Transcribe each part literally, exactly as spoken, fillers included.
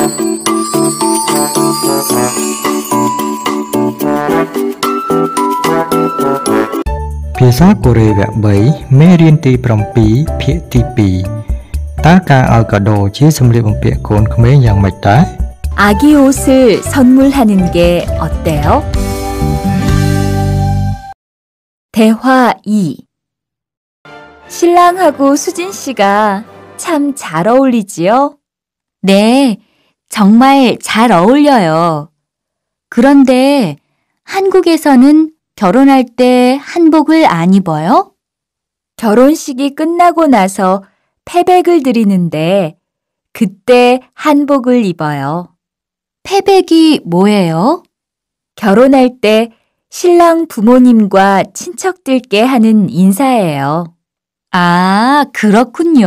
ភាសាកូរ៉េវគ្គបីមេរៀនទីប្រាំពីរភាគទីពីរតើការឲ្យកាដូជាសម្លៀកបំពាក់កូនក្មេងយ៉ាងម៉េចដែរ 아기 옷을 선물하는 게 어때요? 대화 이. 신랑하고 수진 씨가 참 잘 어울리지요? 네, 정말 잘 어울려요. 그런데 한국에서는 결혼할 때 한복을 안 입어요? 결혼식이 끝나고 나서 패백을 드리는데 그때 한복을 입어요. 패백이 뭐예요? 결혼할 때 신랑 부모님과 친척들께 하는 인사예요. 아, 그렇군요.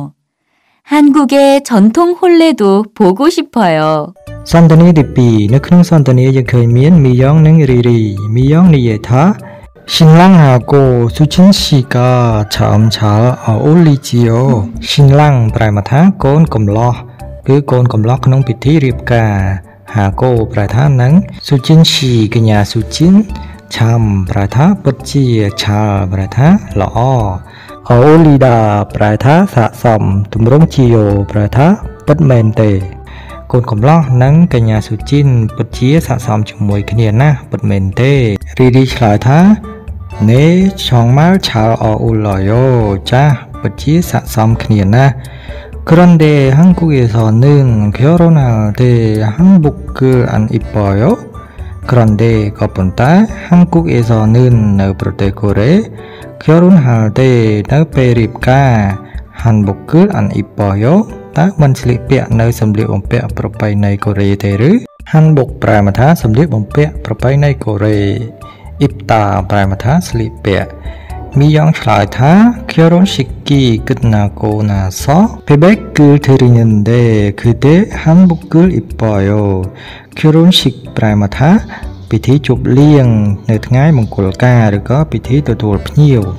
한국의 전통 혼례도 보고 싶어요. សន្ទនាទីពីរនៅក្នុងសន្ទនាយើងឃើញមានមីយ៉ងនិងរីរីមីយ៉ងនិយាយថា 신랑하고 수진 씨가 참 잘 어울리지요. 신랑 ប្រែមកថាកូនកំឡោះគឺកូនកំឡោះក្នុងពិធីរៀបការហាកូប្រែថានឹងសុជីនស៊ីកញ្ញាសុជីនឆាំប្រែថាពិតជាឆាលប្រែថាល្អអូលីដាប្រែថាស័ក្តិសមទម្រង់ជាយោប្រែថាពិតមែនទេកូនកំឡោះនិងកញ្ញាសុជីនពិតជាស័ក្តិសមជាមួយគ្នាណាស់ពិតមែនទេរីរីឆ្លើយថាណេឆងម៉ាល់ឆាលអូឡយោចាស់ពិតជាស័ក្តិសមគ្នាណាស់그런데 한국에서는 결혼할 때 한복을 안 입어요. 그런데 그뿐다 한국에서는 프로테코레 결혼할 때 페립가 한복을 안 입어요. 딱 만슬리뼈 너 섬리범뼈 프로파이나이 코레테르 한복 프라마타 섬리범뼈 프로파이나이 코레 입다 프라마타 슬리뼈 미영ឆ្លើយថា 결혼식이 끝나고 나서 패백을 드리는데 그때 한복을 입어요. 결혼식 ប្រែមកថា ពិធីជប់លៀងនៅថ្ងៃមង្គលការឬក៏ពិធីទទួលភ្ញៀវ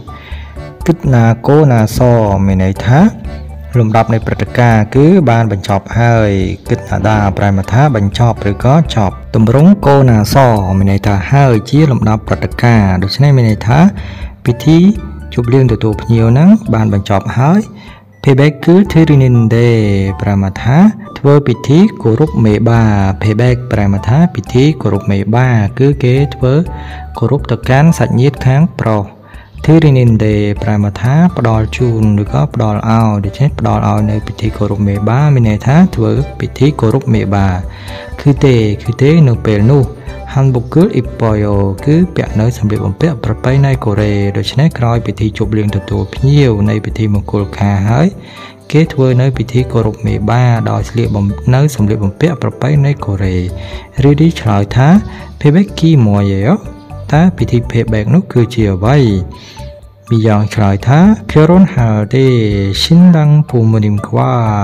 끝나고 나서 មានន័យថាលំដាប់នៃព្រឹត្តិការណ៍គឺបានបញ្ចប់ហើយ 끝나다 ប្រែមកថាបញ្ចប់ឬក៏ចប់ទម្រង់កូណាសមានន័យថាហើយជាលំដាប់ព្រឹត្តិការណ៍ដូច្នេះមានន័យថាពិធីជប់លៀងទទួលភ្ញៀវហ្នឹងបានបញ្ចប់ហើយ payback គឺ Thirininde ប្រែមកថាធ្វើពិធីគោរពមេបា payback ប្រែមកថាពិធីគោរពមេបាគឺគេធ្វើគោរពទៅកាន់សាច់ញាតិខាងប្រុស Thirininde ប្រែមកថាផ្ដល់ជូនឬក៏ផ្ដល់ឲ្យដូច្នេះផ្ដល់ឲ្យនៅពិធីគោរពមេបាមានន័យថាធ្វើពិធីគោរពមេបាគឺទេគឺទេនៅពេលនោះ한복을 입어요 គឺពាក់នៅសម្លៀកបំពាក់ប្រពៃណីកូរ៉េដូច្នេះក្រោយពិធីជប់លៀងទទួលភ្ញៀវនៃពិធីមង្គលការហើយគេធ្វើនៅពិធីគោរពមេបាដោយស្លៀកបំនៅសម្លៀកបំពាក់ប្រពៃណីកូរ៉េរីឌីឆ្លើយថា payback គីមួយយោតើពិធី payback នោះគឺជាអ្វីមីយ៉ាងឆ្លើយថា 결혼할 때 신랑 부모님과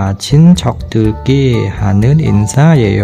친척들께 하는 인사예요.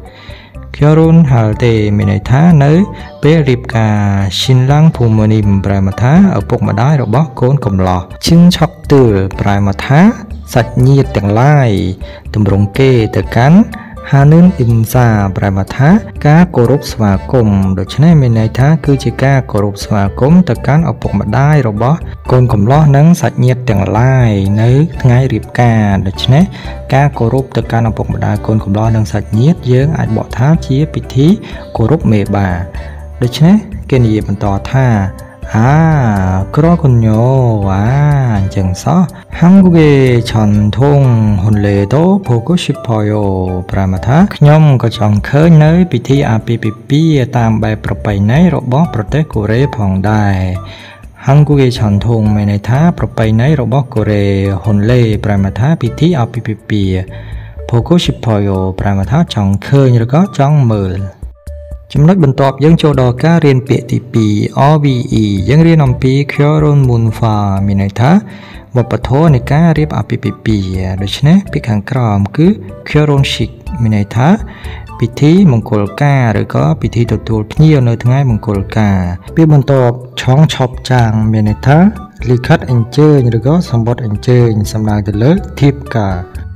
결혼할 때មានន័យថានៅពេលរៀបការ 신랑 부모님 ប្រែមកថាឪពុកម្ដាយរបស់កូនកំឡោះ 친척들 ប្រែមកថាសាច់ញាតិទាំងឡាយទម្រង់គេទៅកាន់ 하는 인사 ប្រែមកថាការគោរពស្វាគមន៍ដូច្នេះមានន័យថាគឺជាការគោរពស្វាគមន៍ទៅកាន់ឪពុកម្ដាយរបស់កូនកំឡោះនិងសាច់ញាតិទាំងឡាយនៅថ្ងៃរៀបការដូច្នេះការគោរពទៅកាន់ឪពុកម្ដាយកូនកំឡោះនិងសាច់ញាតិយើងអាចបកថាជាពិធីគោរពមេបាដូច្នេះគេនិយាយបន្តថា 아, 그렇군요. 아, 이제서 한국의 전통 혼례도 보고 싶어요. 브라마타, 그녀가 정크의 비티 아피피피에 담배 프로파이나이 로버 프로테 고레 펑다이. 한국의 전통 메네타 프로파이나이 로버 고레 혼례 브라마타 비티 아피피피 보고 싶어요. 브라마타 정크의 로거 정물. ចំណុចបន្ទាប់យើងចូលដល់ការរៀនពាក្យទីពីរ R V E យើងរៀនអំពី Kyoron Munfa មានន័យថាវប្បធម៌នៃការរៀបអាពាហ៍ពិពាហ៍ដូច្នេះពាក្យខាងក្រោមគឺ Kyoron Shik មានន័យថាពិធីមង្គលការឬក៏ពិធីទទួលភ្ញៀវនៅថ្ងៃមង្គលការពាក្យបន្ទាប់ Chong Chop Chang មានន័យថាលិខិតអញ្ជើញឬក៏សម្បត្តិអញ្ជើញសំដៅទៅលើធៀបការ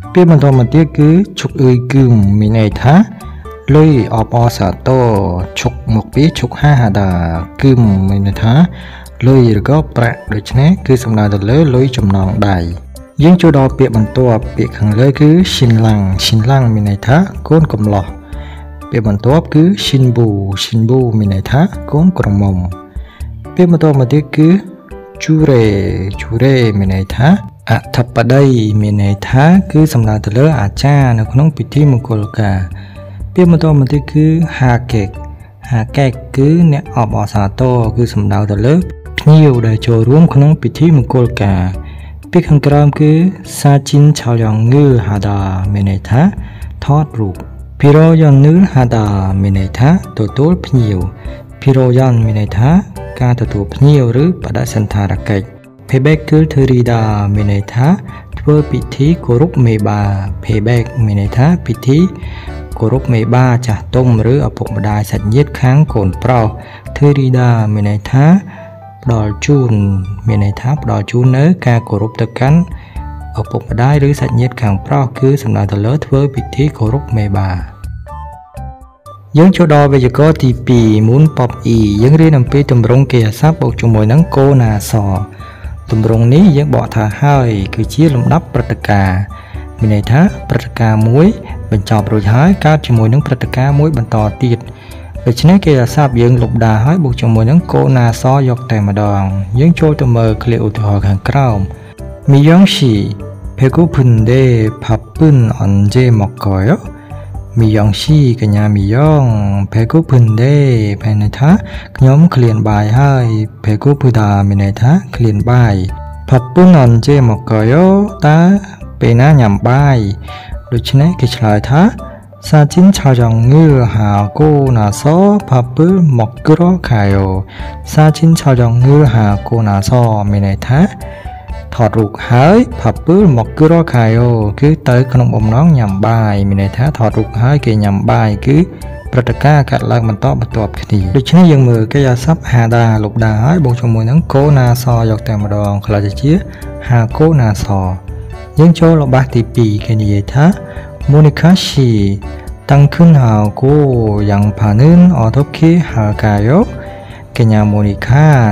ពាក្យបន្តមកទៀតគឺឈុកអ៊ឺគឹមមានន័យថាលុយអបអសាតោឈុកមកពីឈុកហាហាដាគឹមមានន័យថាលុយឬក៏ប្រាក់ដូច្នេះគឺសំដៅទៅលើលុយចំណងដៃយើងចូលដល់ពាក្យបន្ទាប់ពាក្យខាងលើគឺ Shin Lang Shin Lang មានន័យថាកូនកំឡោះពាក្យបន្ទាប់គឺ Shinbu Shinbu មានន័យថាកូនក្រមុំពាក្យបន្តមកទៀតគឺ Jure Jure មានន័យថាអធិបតីមានន័យថាគឺសំដៅទៅលើអាចារ្យនៅក្នុងពិធីមង្គលការពាក្យបន្តមកទៀតគឺ Hakek Hakek គឺអ្នកអបអសាទរគឺសំដៅទៅលើភ្ញៀវដែលចូលរួមក្នុងពិធីមង្គលការពាក្យខាងក្រោមគឺសាជីនឆោយ៉ងងឺហាដាមានន័យថាថតរូបពីរយ៉ននឺហាដាមានន័យថាទទួលភ្ញៀវពីរយ៉នមានន័យថាការទទួលភ្ញៀវឬបដិសណ្ឋារកិច្ច Payback គឺធ្វើរីដាមានន័យថាធ្វើពិធីគោរពមេបា Payback មានន័យថាពិធីគោរពមេបាចាស់ទុំឬឪពុកម្ដាយសាច់ញាតិខាងកូនប្រុសធ្វើរីដាមានន័យថាផ្ដល់ជូនមានន័យថាផ្ដល់ជូននៅការគោរពទៅកាន់ឪពុកម្ដាយឬសាច់ញាតិខាងប្រុសគឺសំដៅទៅលើធ្វើពិធីគោរពមេបាយើងចូលដល់វេយ្យាករណ៍ទីពីរ Moon Pop E យើងរៀនអំពីទម្រង់គេហស័ព្ទបូកជាមួយនឹងកូណាសទម្រង់នេះយើងបកថាហើយគឺជាលំដាប់ព្រឹត្តិការណ៍មានន័យថាព្រឹត្តិការណ៍មួយបញ្ចប់រួចហើយកើតជាមួយនឹងព្រឹត្តិការណ៍មួយបន្តទៀតដូច្នេះគេហស័ព្ទយើងលុបដាហើយបូកជាមួយនឹងកូណាសយកតែម្ដងយើងចូលទៅមើលឃ្លាឧទាហរណ៍ខាងក្រោម 미영씨 배고픈데 밥은 언제 먹어요? 미영씨 그냥 미영 배고픈데 배네타 그냥 클리언바이 하이 배고프다 미네타 클리언바이 밥은 언제 먹어요? 다 배나 냠바이ដូច្នេះគេឆ្លើយថា사진 촬영을 하고 나서 밥을 먹으러 가요. 사진 촬영을 하고 나서 미네타ថតរូបហើយផាប់ពើមកគឺរកខាយគឺទៅក្នុងបំណងញ៉ាំបាយមានន័យថាថតរូបហើយគេញ៉ាំបាយគឺព្រឹត្តិការណ៍កើតឡើងបន្តបន្ទាប់គ្នាដូច្នេះយើងមើលគេអាស័ព្ទហាដាលុបដាហើយបូកជាមួយនឹងកូណាសយកតែម្ដងខ្លះទៅជាហាកូណាសយើងចូលរបស់ទីពីរគេនិយាយថា 모니카 씨 당근하고 양파는 어떻게 할까요? 그냥 모니카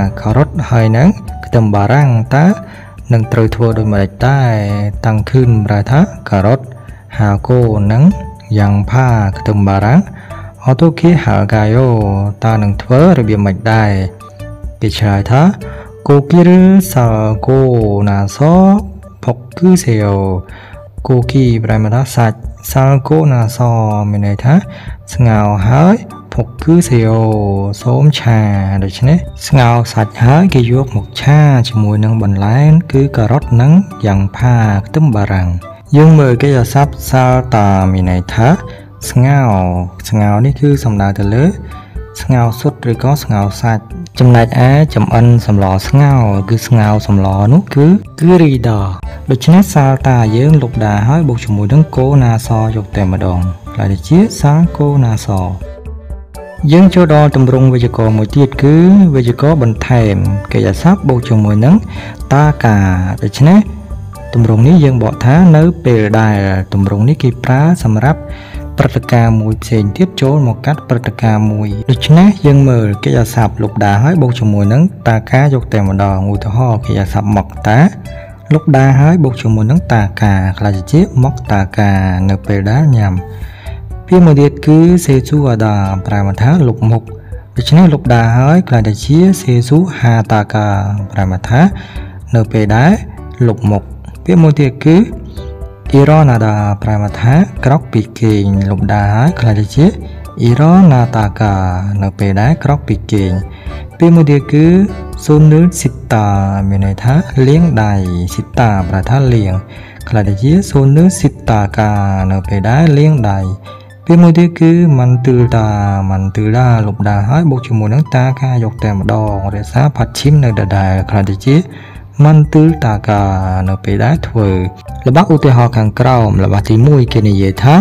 가롯 하이는 그덤바랑 따នឹងត្រូវធ្វើដោយម្ដេចដែរតាំងខឿនប្រែថាការ៉ុតហាកូនឹងយ៉ាងផាខ្ទឹមបារាំងអូតូគេហាកាយ៉ូតើនឹងធ្វើរបៀបម៉េចដែរគេឆ្លើយថាគូគីរសាកូណាសផុកគឺសេអូគូគីប្រែថាសាច់សាកូណាសមានន័យថាស្ងោរហើយផុកគឺសេអូសូមឆាដូច្នេះស្ងោរសាច់ហើយគេយកមកឆាជាមួយនឹងបន្លែគឺការ៉ុតនិងយ៉ាងផាខ្ទឹមបារាំងយើងមើលគេអាស័ព្ទសាល់តាមានន័យថាស្ងោរស្ងោរនេះគឺសំដៅទៅលើស្ងោរសុទ្ធឬក៏ស្ងោរសាច់ចំណែកឯចំអិនសម្លស្ងោរគឺស្ងោរសម្លនោះគឺគឺរីដាដូច្នេះសាល់តាយើងលុបដាហើយបូកជាមួយនឹងកូណាសយកតែម្ដងខ្លះទៅជាសាល់កូណាសយើងចូលដល់ទម្រង់វេយ្យាករណ៍មួយទៀតគឺវេយ្យាករណ៍បន្ថែមកិច្ចស័ព្ទបូកជាមួយនឹងតាកាដូច្នេះទម្រង់នេះយើងបកថានៅពេលដែលទម្រង់នេះគេប្រើសម្រាប់ព្រឹត្តិការណ៍មួយផ្សេងទៀតចូលមកកាត់ព្រឹត្តិការណ៍មួយដូច្នេះយើងមើលកិច្ចស័ព្ទលុបដាហើយបូកជាមួយនឹងតាកាយកតែម្ដងឧទាហរណ៍កិច្ចស័ព្ទមកតាលុបដាហើយបូកជាមួយនឹងតាកាខ្លះជាមកតាកានៅពេលដែលញ៉ាំពាក្យមួយទៀតគឺសេស៊ូអាដាប្រែថាលុបមុខដូច្នេះលុបដាហើយខ្លះទៅជាសេស៊ូហាតាកាប្រែថានៅពេលដែលលុបមុខពាក្យមួយទៀតគឺអ៊ីរ៉ាណាដាប្រែថាក្រោកពីគេងលុបដាហើយខ្លះទៅជាអ៊ីរ៉ាណាតាកានៅពេលដែលក្រោកពីគេងពាក្យមួយទៀតគឺសូនឺស៊ីតាមានន័យថាលាងដៃស៊ីតាប្រែថាលាងខ្លះទៅជាសូនឺស៊ីតាកានៅពេលដែលលាងដៃពាក្យមួយទៀតគឺម៉ាន់ទឺតាម៉ាន់ទឺតាលុបដាហើយបូកជាមួយនឹងតាកាយកតែម្ដងរក្សាផាត់ឈីមនៅដដែលខ្លះទៅជាម៉ាន់ទឺតាកានៅពេលដែលធ្វើរបស់ឧទាហរណ៍ខាងក្រោមរបស់ទីមួយគេនិយាយថា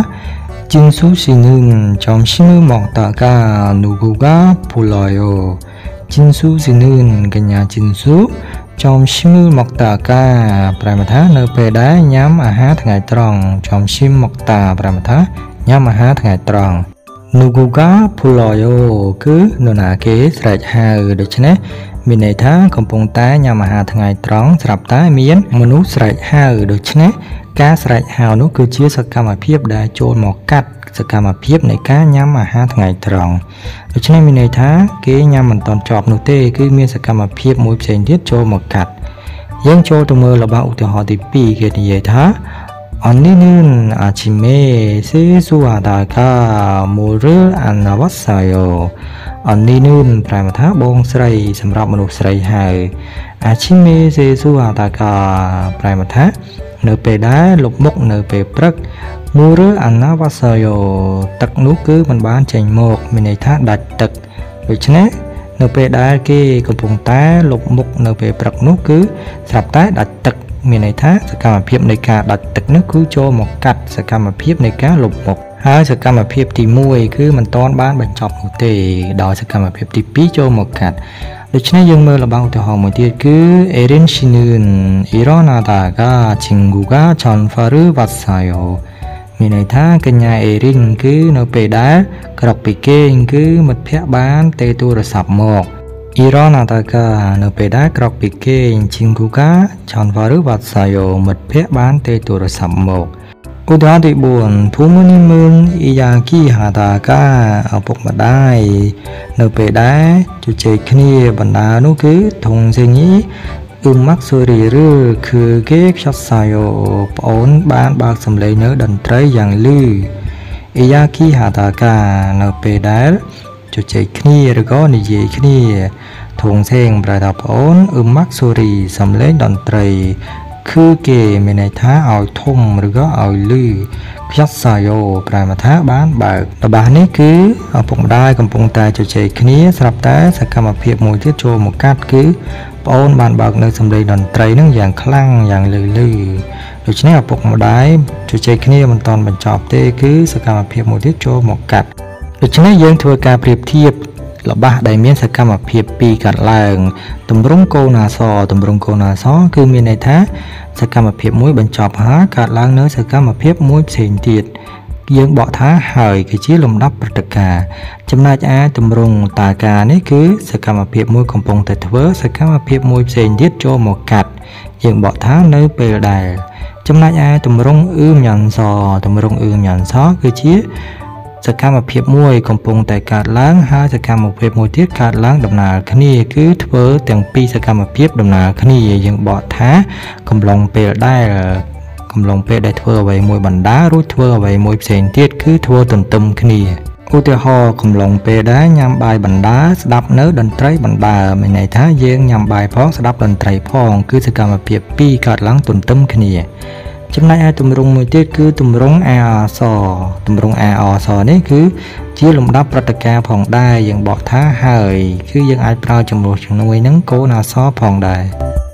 진수 씨는 점심을 먹다가 누구가 불러요. 진수 씨는 그냥 진수 จอมชิมือหมกตากาปรายมาทะเนเปได้ย้ำอาหารทั้งไงตรองจอมชิมหมกตาปรายมาทะย้ำอาหารทั้งไงตรองนูกูกาพูลอยโยคือนูนาเกสไรหาโดยเฉพาะมีในท่ากำปงตาย้ำอาหารทั้งไงตรองสลับตาเมียนมนุษย์ไรหาโดยเฉพาะการสไรหานุคือเชื่อสกรรมเพียบได้โจรหมอกกัดสกรรมเพียบในการย้ำอาหารทั้งไงตรองโดยเฉพาะมีในท่าเกย้ำมันตอนจอบนูเต้คือมีสกรรมเพียบมวยเสียงเทียดโจรหมอกกัดยังโจตัวมือระบาอุตหะติปีเกิดเยธาอันนี้นึงอาชิเมเซสุอาดากามูเรอันนวัสายโยอันนี้นึงปลายมาทะบงสไรสำหรับมนุษย์สไรหายอาชิเมเซสุอาดากาปลายมาทะเนเปได้หลบมุกเนเปปรักมูเรอันนวัสายโยตักนุคือมันบ้านเจงโมกมีในท่าดัดตักโดยเฉพาะเนเปได้เกกำปงตาหลบมุกเนเปปรักนุคือสลับตาดัดตักมีในท่าสกรรมเพียบในการดัดตึกนึกคือโจหมกกัดสกรรมเพียบในการหลบหมกหาสกรรมเพียบที่มวยคือมันต้อนบ้านบรรจบหูเตดอยสกรรมเพียบที่ปีโจหมกกัดโดยเฉพาะยังเมื่อระบางตัวหอมมือเทียคือเอรินชินุนอิรอนาดากาชิงกูกาชอนฟารุวัสไซโอมีในท่ากัญญาเอรินคือนเปดากรอกปีเก่งคือมัดเพียบ้านเตตัวระสับหมกอีรอนาตากาเนเปได้กรอกปิเกงชิงกูกาชอนฟารุวัตไซโยมัดเพะบ้านเตตัวรสัมโมกอุดาติบุญภูมินิมุนอียากีหาตากาเอาปกมาได้เนเปได้จุเจคณีบรรดานุคือทงเซงีอุมักสุริรือคือเกกชัดไซโยปอนบ้านบากสำเร็จเนื้อดันไตรอย่างลืออียากีหาตากาเนเปได้จุเจคณีหรือก็นิเยคณีทงเซงประดับอ้นอุมักสุรีสำเร็จดนตรีคือเกมีในท่าเอาทุ่มหรือก็เอาลือพิษสายโยปลายมาท่าบ้านบากระบาดนี้คือเอาปงได้กำปงตาจุเจคณีสลับแต่สกรรมเพียบมวยที่โจมกัดคือป้อนบ้านบากในสำเร็จดนตรีนั่งอย่างคลั่งอย่างลือลือโดยเฉพาะปกมาได้จุเจคณีมันตอนบรรจบเตคือสกรรมเพียบมวยที่โจมกัดโดยเฉพาะยังทัวการเปรียบเทียบระบาดได้เมียนสกรรมเพียบปีกัดแรงตุ่มรุ่งโกนาซอตุ่มรุ่งโกนาซอคือมีในท่าสกรรมเพียบมวยบรรจบหากัดล้างเนื้อสกรรมเพียบมวยเสียงตีดยังเบาท่าหายคือชี้ลมดับปฏิกาจำนายอาตุ่มรุ่งตากานี่คือสกรรมเพียบมวยของปงแต่เทวสกรรมเพียบมวยเสียงตีดโจหมกัดยังเบาท่าเนื้อเปรย์ได้จำนายอาตุ่มรุ่งอื้มยันซอตุ่มรุ่งอื้มยันซอคือชี้สกรรมเพียบมวยกำปงแต่การล้างหาสกรรมเพียบมวยที่การล้างดำนาขณีคือเทวแต่งปีสกรรมเพียบดำนาขณียังบ่ท้ากำลังเปรได้กำลังเปรได้เทวไว้มวยบรรดารู้เทวไว้มวยเสียงเทียดคือเทวตุ่มตุ่มขณีอุตหะกำลังเปรได้ยำใบบรรดาสดับเนื้อดนตรีบรรดาไม่ในท้าเยียงยำใบพ้องสดับดนตรีพ้องคือสกรรมเพียบปีการล้างตุ่มตุ่มขณีจำนายอาตุมรงมวยเตี้ยคือตุมรงอาซอตุมรงอาอซอนี่คือเชี่ยลมดับปฏิกาผ่องได้ยังบอกท้าหายคือยังอาจเปล่าจำนวนจำนวนนั้นโกนาซอผ่องได้